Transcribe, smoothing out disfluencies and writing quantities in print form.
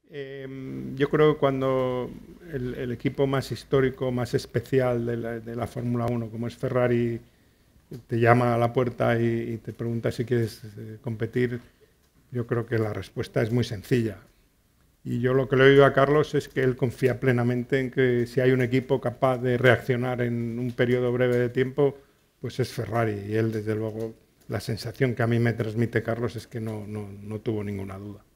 Yo creo que cuando el equipo más histórico, más especial de la Fórmula 1, como es Ferrari, te llama a la puerta y te pregunta si quieres competir, yo creo que la respuesta es muy sencilla. Y yo lo que le he oído a Carlos es que él confía plenamente en que si hay un equipo capaz de reaccionar en un periodo breve de tiempo, pues es Ferrari. Y él, desde luego, la sensación que a mí me transmite Carlos es que no tuvo ninguna duda.